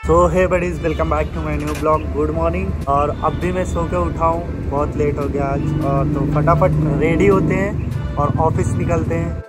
तो hey buddies, welcome back to my new vlog. Good morning. और अब भी मैं सो के उठा हूँ, बहुत लेट हो गया आज। और तो फटाफट रेडी होते हैं और ऑफिस निकलते हैं।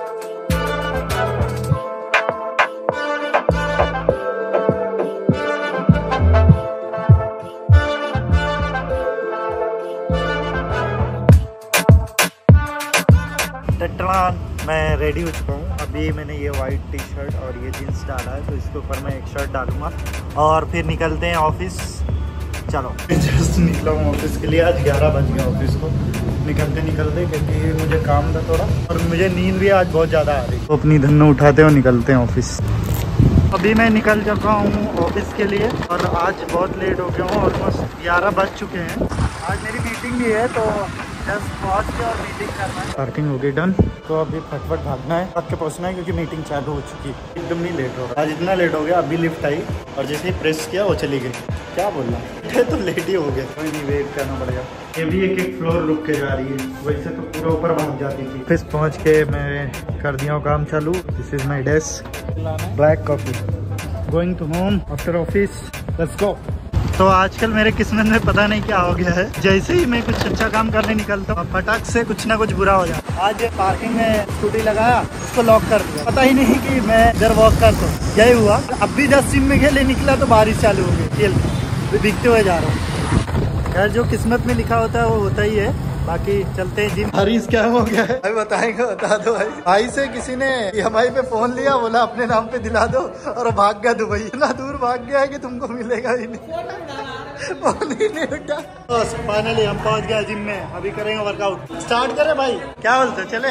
मैं रेडी हो चुका हूँ। अभी मैंने ये वाइट टी शर्ट और ये जीन्स डाला है, तो इसके ऊपर मैं एक शर्ट डालूंगा और फिर निकलते हैं ऑफिस। चलो, जस्ट निकला हूँ ऑफिस के लिए। आज 11 बज गया ऑफिस को निकलते क्योंकि मुझे काम था थोड़ा और मुझे नींद भी आज बहुत ज़्यादा आ रही। तो अपनी धन्नो उठाते और निकलते हैं ऑफिस। अभी मैं निकल चुका हूँ ऑफिस के लिए और आज बहुत लेट हो गया हूँ। ऑलमोस्ट 11 बज चुके हैं। आज मेरी मीटिंग भी है, तो जस्ट पहुँच के और मीटिंग करना है। पार्किंग हो गई डन, तो अभी फटफट भागना है, भाग के पहुँचना है क्योंकि मीटिंग चालू हो चुकी है। एकदम नहीं लेट हो रहा आज, इतना लेट हो गया। अभी लिफ्ट आई और जैसे ही प्रेस किया वो चली गई। क्या बोलना, तो लेट ही हो गया। कोई नहीं, वेट करना पड़ेगा। ये भी एक फ्लोर रुक के जा रही है, वैसे तो पूरा ऊपर भाग जाती थी। ऑफिस पहुँच के मैं कर दिया काम चालू। This is my desk, black coffee. Going to home after office, let's go. तो आजकल मेरे किस्मत में पता नहीं क्या हो गया है, जैसे ही मैं कुछ अच्छा काम करने निकलता हूँ फटाक से कुछ ना कुछ बुरा हो जाता है। आज पार्किंग में स्कूटी लगाया, उसको लॉक कर दिया, पता ही नहीं कि मैं इधर वॉक करता हूँ। यही हुआ। अब भी जस्ट जिम में खेले निकला तो बारिश चालू हो गई। दिखते हुए जा रहा हूँ। यार, जो किस्मत में लिखा होता है वो होता ही है। बाकी चलते हैं जिम। बारिश क्या हो गया है भाई, बताएंगे, बता दो भाई। भाई से किसी ने EMI पे फोन लिया, बोला अपने नाम पे दिला दो, और भाग गया दुबई। इतना दूर भाग गया है कि तुमको मिलेगा ही नहीं। फोन ही नहीं उठा। बस फाइनली हम पहुंच गए जिम में। अभी करेंगे वर्कआउट। स्टार्ट करें भाई, क्या बोलते, चले?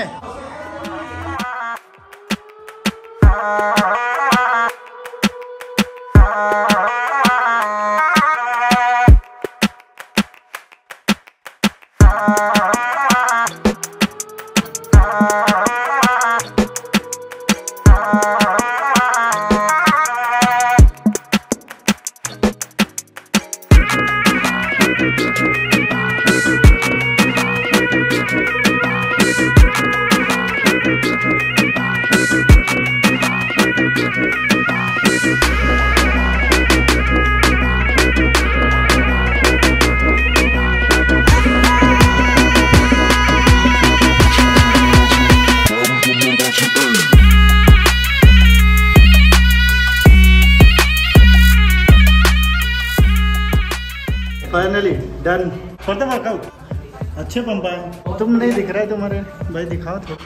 Finally done for the workout. अच्छे पंप आए। तुम नहीं दिख रहा है तुम्हारे भाई, दिखाओ तो।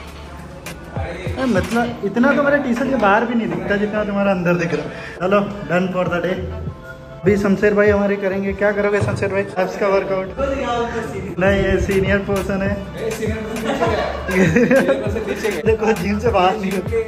मतलब इतना तो मेरे टी शर्ट के बाहर भी नहीं दिखता जितना तुम्हारा अंदर दिख रहा है। चलो, डन फॉर द डे। अभी शमशेर भाई हमारे करेंगे। क्या करोगे शमशेर भाई? एब्स का वर्कआउट? नहीं, ये सीनियर पर्सन है। देखो, जिम से बाहर नहीं होते।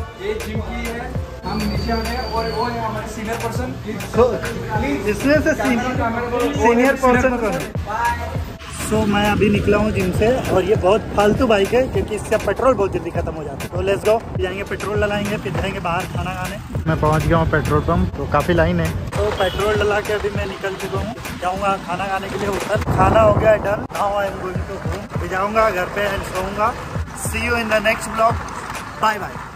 हम नीचे आ गए और वो है हमारे सीनियर पर्सन। इसमें से सीनियर पर्सन कौन है? सो मैं अभी निकला हूँ जिम से और ये बहुत फालतू बाइक है क्योंकि इससे पेट्रोल बहुत जल्दी खत्म हो जाता है। तो लेट्स गो, जाएंगे पेट्रोल डलाएंगे, फिर जाएंगे बाहर खाना खाने। मैं पहुँच गया हूँ पेट्रोल पंप, तो काफ़ी लाइन है। तो पेट्रोल डला के अभी मैं निकल चुका हूँ। जाऊँगा खाना खाने के लिए ऊपर। खाना हो गया done. Now I am going to home. जाऊँगा घर पे एंड सोऊंगा। See you in the next vlog. Bye bye.